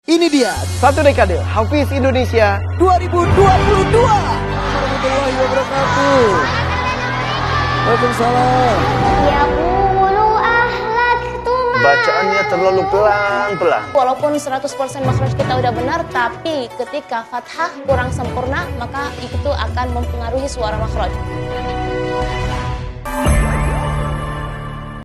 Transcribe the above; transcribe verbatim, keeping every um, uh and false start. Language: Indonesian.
Ini dia satu dekade Hafiz Indonesia dua ribu dua puluh dua. Warahmatullahi wabarakatuh. Waalaikumsalam. Ya qulu ahlaktu ma. Bacaannya terlalu pelan-pelan. Walaupun seratus persen makhraj kita udah benar, tapi ketika fathah kurang sempurna, maka itu akan mempengaruhi suara makhraj.